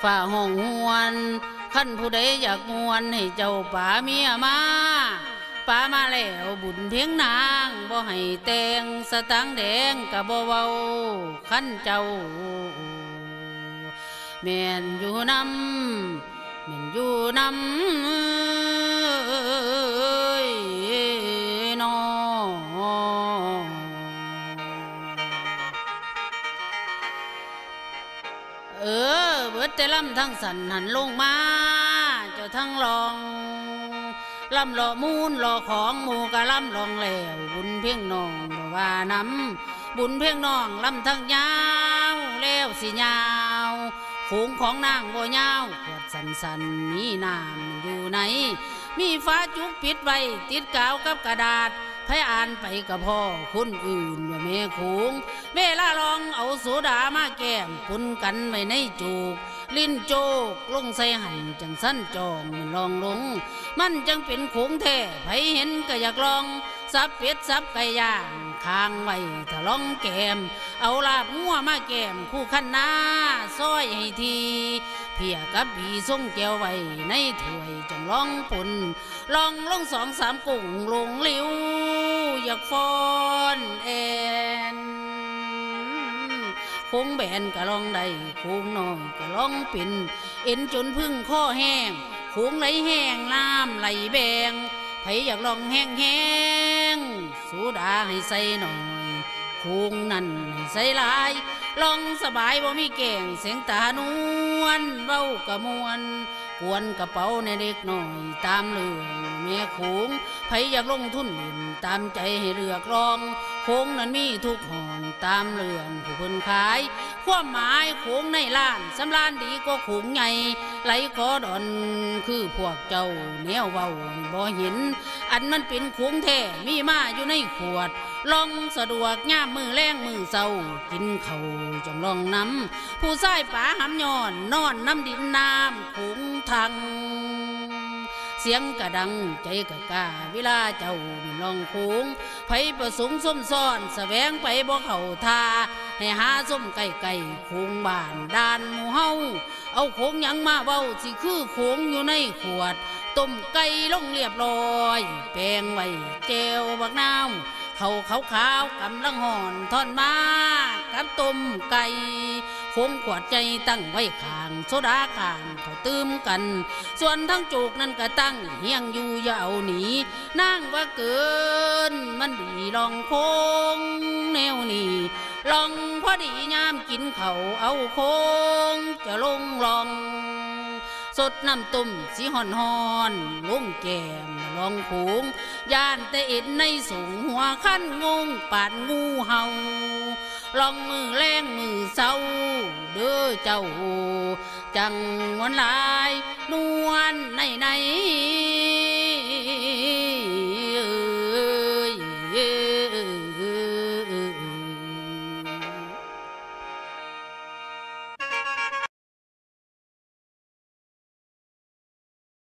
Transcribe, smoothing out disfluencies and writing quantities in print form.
ฝ่าห้องหวนขั้นผู้ใดอยากมวนให้เจ้าป่าเมียมาป่ามาแล้วบุญเพียงนางบ่ให้แต่งสตังแดงกะบ่เว้าขั้นเจ้าแม่นอยู่นำแม่นอยู่นำน้อเบิดแต่ลำทั้งสันหันลงมาเจ้าทั้งลองลำหล่อมูนหล่อของหมูกะลำลองแล้วบุญเพียงน้องบ่ว่าน้ำบุญเพียงน้องลำทั้งยาวแล้วสิยาวโขงของนางบ่ยาวขวดสันมีน้ำอยู่ไหนมีฟ้าจุกปิดไว้ติดกาวกับกระดาษให้อ่านไปกับพ่อคนอื่นว่าแม่โขงเวลาลองเอาโซดามาแก้มปุนกันไว้ในจูกลิ้นโจกลงใส่หันจังสั้นจองมันลองลงมันจังเป็นโขงแท้ไผเห็นก็อยากลองสับเป็ดสับไก่ย่างค้างไว้ถ้าลองแก้มเอาลาบงัวมาแก้มคู่ขันหน้าซอยให้ทีเพียกับบีส่งแก้วไว้ในถ้วยจังลองปุ่นลองลง2-3กุ้งลงลิ้วอยากฟ้อนแอนโค้งแบนกะลองได้โค้งน้อยกะลองปิ่นเอ็นจนพึ่งข้อแห้งโค้งไหลแห้งน้ำไหลแบงไผอยากลองแห้งแห้งสูดาให้ใส่หน่อยโค้งนั่นให้ใส่หลายลองสบายบ่มีแก่งเสียงตานวลเบ้ากะมวนกวนกระเป๋าในเด็กหน่อยตามเรื่องแม่โขงไผอยากลงทุนเล่นตามใจให้เลือกลองโขงนั้นมีทุกห้องตามเรื่องผู้เพิ่นขายความหมายโขงในล้านสำราญดีก็โขงใหญ่ไหลขอดอนคือพวกเจ้าแนวเว้าบ่เห็นอันมันเป็นโขงแท้มีมาอยู่ในขวดลองสะดวกย่ามมือแรงมือเศร้ากินเขาจงลองน้ำผู้ชายป่าหำย้อนนอนน้ำดินน้ำโขงทางเสียงกระดังใจกะกาเวลาเจ้าเป็นลองโขงไผประสงค์ส้มซ้อนแสวงไปบ่เข้าทาให้หาส้มไก่โขงบ้านด้านหมู่เฮาเอาโขงยังมาเว้าสิคือโขงอยู่ในขวดต้มไก่ลงเรียบร้อยแปลงไว้แจวบักนาวเขาขาวกำลังห่อนทอดมากับต้มไก่โคงขวดใจตั้งไว้ข้างโซดาข้างเขาตื้มกันส่วนทั้งจูกนั้นก็ตั้งเฮียงอยู่อย่าเอาหนีนั่งว่าเกินมันดีลองโคงแนวนี้ลองพอดียามกินเขาเอาโคงจะลงลองสดน้ำต้มสีห่อนลงแก้มลองโขงย่านแต่เอ็นในสูงหัวขั้นงงปาดงูเห่าลองมือแรงมือเศร้าเด้อเจ้าจังมวนลายนวลใน